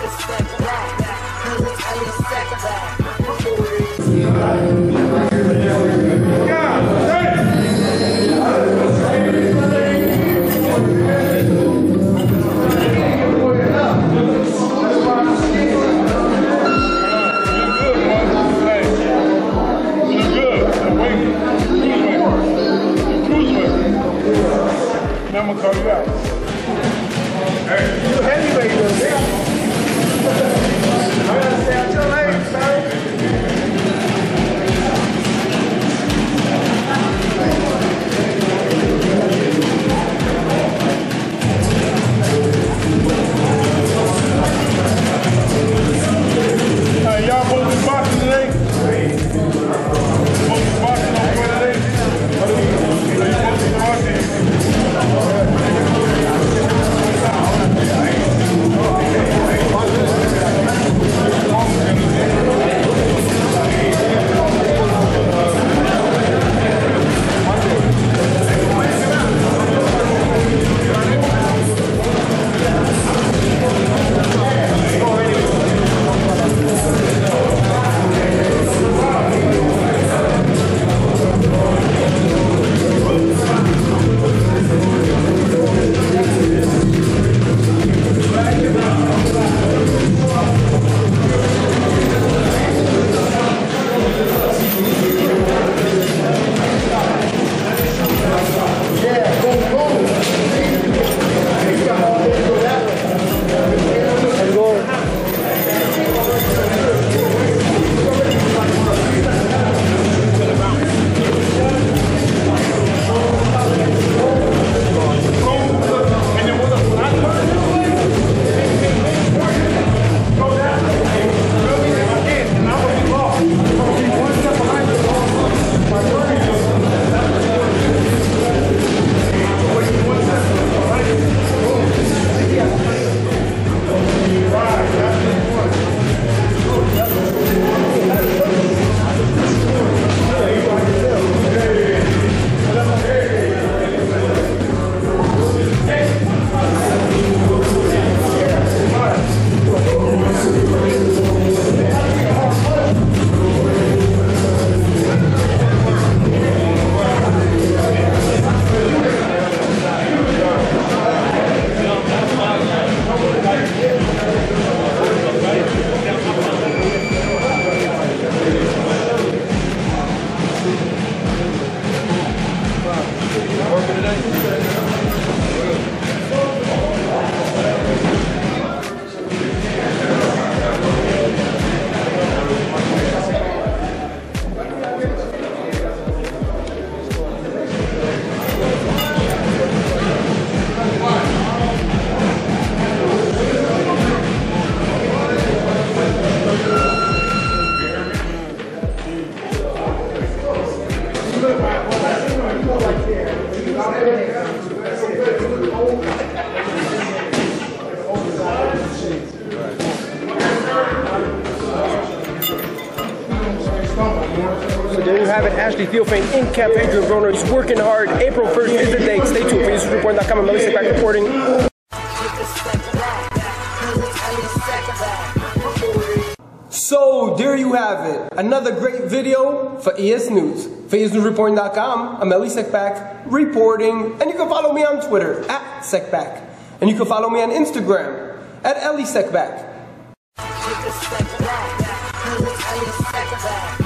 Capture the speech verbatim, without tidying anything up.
I'm gonna call you out. Hey, you heavyweight though, man. I gotta stay out your lane, son. Hey, y'all supposed to be boxing today? Supposed to be boxing on Friday? So you supposed to be boxing? So there you have it, Ashley Theophane in camp, Adrien Broner. He's working hard. April first is the date. Stay tuned for EsNews Report dot com. I'm Melissa back reporting. So there you have it, another great video for E S News. For EsNews Report dot com, I'm Eli Sekback reporting, and you can follow me on Twitter at Sekback, and you can follow me on Instagram at Eli Sekback.